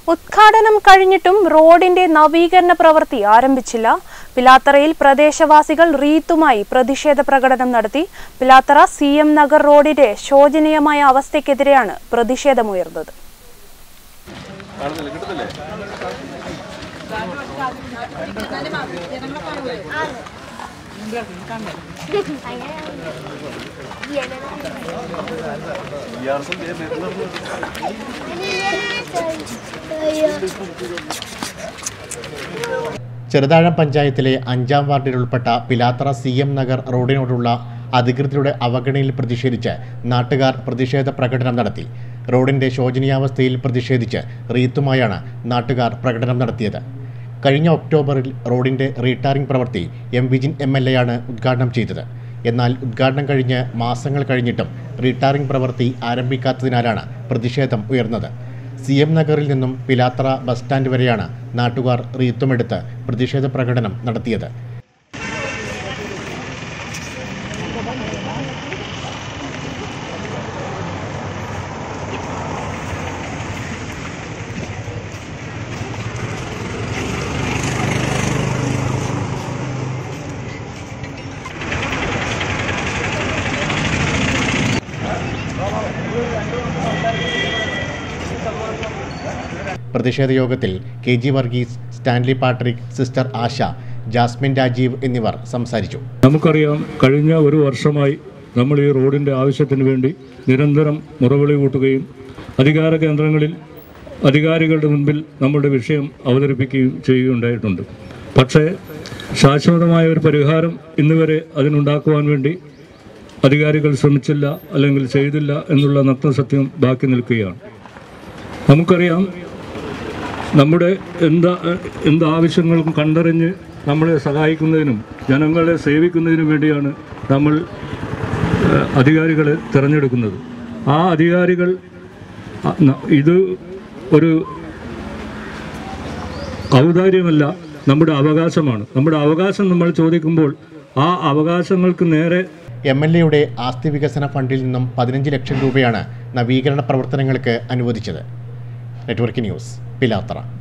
ഉദ്ഘാടനം കഴിഞ്ഞിട്ടും റോഡിന്റെ നവീകരണ പ്രവൃത്തി ആരംഭിച്ചില്ല. പിലാത്തറയിൽ പ്രദേശവാസികൾ റീത്തുമായി പ്രതിഷേധ പ്രകടനം നടത്തി. പിലാത്തറ CM നഗർ റോഡിന്റെ ശോചനീയമായ അവസ്ഥയ്ക്കെതിരെയാണ് പ്രതിഷേധമുയർന്നത്. ചെറുതാഴം പഞ്ചായത്തിലെ 5ാം വാർഡിൽ ഉൾപ്പെട്ട പിലാത്തറ CM നഗർ റോഡിനോടുള്ള അധികൃതരുടെ അവഗണനയിൽ പ്രതിഷേധിച്ച് നാട്ടുകാർ പ്രതിഷേധ പ്രകടനം നടത്തി. റോഡിന്റെ ശോചനീയാവസ്ഥയിൽ പ്രതിഷേധിച്ച് റീത്തുമായാണ് നാട്ടുകാർ പ്രകടനം നടത്തിയത്. കഴിഞ്ഞ ഒക്ടോബറിൽ റോഡിന്റെ റീടാറിംഗ് പ്രവൃത്തി വിജിൻ MLA ആണ് ഉദ്ഘാടനം ചെയ്തത്. എന്നാൽ ഉദ്ഘാടനം കഴിഞ്ഞ് മാസങ്ങൾ കഴിഞ്ഞിട്ടും റീടാറിംഗ് പ്രവൃത്തി ആരംഭിക്കാത്തതിനാലാണ് പ്രതിഷേധം ഉയർന്നത്. CM നഗറിൽ നിന്നും പിലാത്തറ ബസ് സ്റ്റാൻഡ് വരെയാണ് നാട്ടുകാർ റീത്തുമെടുത്ത് പ്രതിഷേധ പ്രകടനം നടത്തിയത്. പ്രതിഷേധ യോഗത്തിൽ KG Varghese, Stanley Patrick, sister Asha, Jasmine Rajeev എന്നിവർ സംസാരിച്ചു. നമുക്കറിയാം, കഴിഞ്ഞ ഒരു വർഷമായി നമ്മൾ ഈ റോഡിൻ്റെ ആവശ്യത്തിന് വേണ്ടി നിരന്തരം മുറവിളി കൂട്ടുകയും അധികാര കേന്ദ്രങ്ങളിൽ അധികാരികളുടെ മുൻപിൽ നമ്മുടെ വിഷയം അവതരിപ്പിക്കുകയും ചെയ്യുകയുണ്ടായിട്ടുണ്ട്. പക്ഷേ ശാശ്വതമായ ഒരു പരിഹാരം ഇന്നുവരെ അതിനുണ്ടാക്കുവാൻ വേണ്ടി അധികാരികൾ ശ്രമിച്ചില്ല, അല്ലെങ്കിൽ ചെയ്തില്ല എന്നുള്ള നഗ്നസത്യം ബാക്കി നിൽക്കുകയാണ്. നമുക്കറിയാം, നമ്മുടെ എന്താവശ്യങ്ങൾക്കും കണ്ടറിഞ്ഞ് നമ്മളെ സഹായിക്കുന്നതിനും ജനങ്ങളെ സേവിക്കുന്നതിനും വേണ്ടിയാണ് നമ്മൾ അധികാരികളെ തിരഞ്ഞെടുക്കുന്നത്. ആ അധികാരികൾ ഇത് ഒരു ഔദാര്യമല്ല, നമ്മുടെ അവകാശമാണ്. നമ്മുടെ അവകാശം നമ്മൾ ചോദിക്കുമ്പോൾ ആ അവകാശങ്ങൾക്ക് നേരെ MLAയുടെ ആസ്തി വികസന ഫണ്ടിൽ നിന്നും 15 ലക്ഷം രൂപയാണ് നവീകരണ പ്രവർത്തനങ്ങൾക്ക് അനുവദിച്ചത്. Network news, Pilathara.